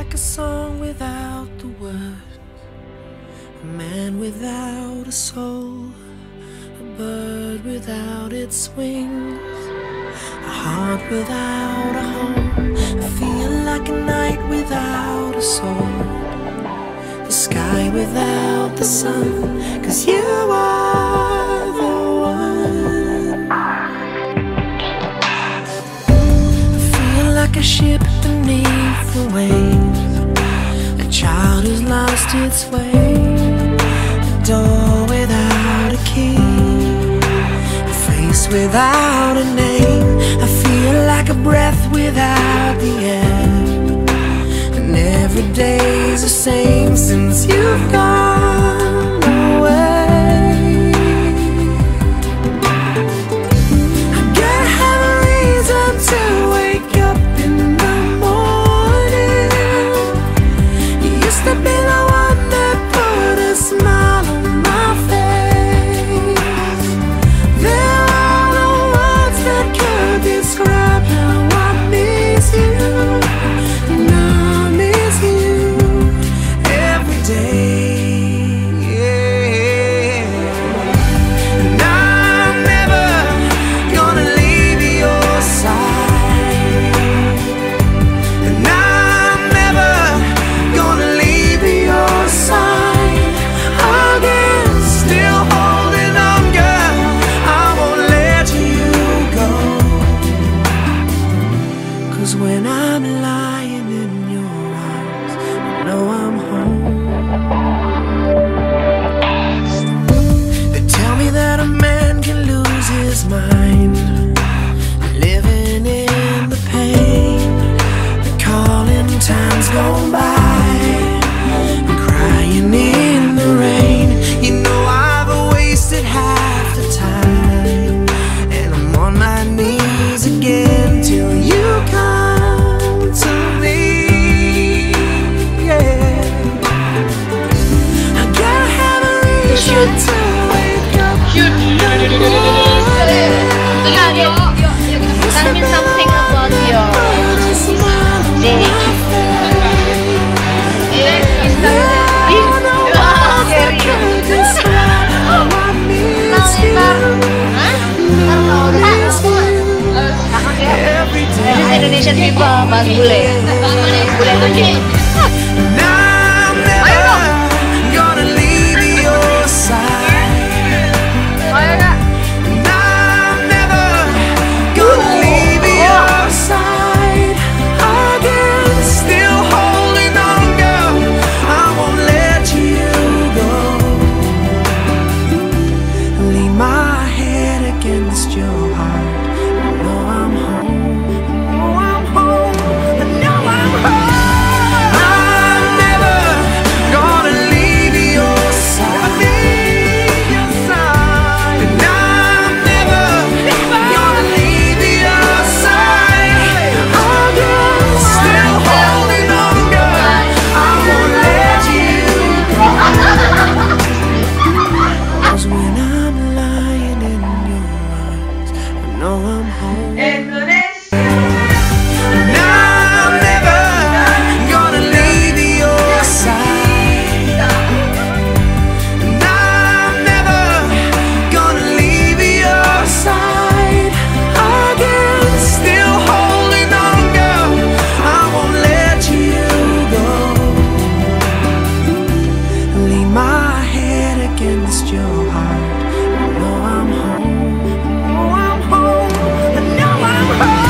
like a song without the words, a man without a soul, a bird without its wings, a heart without a home. I feel like a night without a soul, the sky without the sun, 'cause you are the one. I feel like a ship beneath the waves, a child who's lost its way, a door without a key, a face without a name. I feel like a breath without the air, and every day's the same since you've gone away. I gotta have a reason to wake up in the morning. You used to be the one that put a smile on my face. There are no words that could describe how I miss you. When I'm lying in your arms, I know I'm home. They tell me that a man can lose his mind, living in the pain, recalling times gone by, and crying in the rain. You know I've wasted half the time, and I'm on my knees again till you come. Tell me something about your day. Indonesian people, Mas Bule. Bule lagi. I know I'm home. I know I'm home.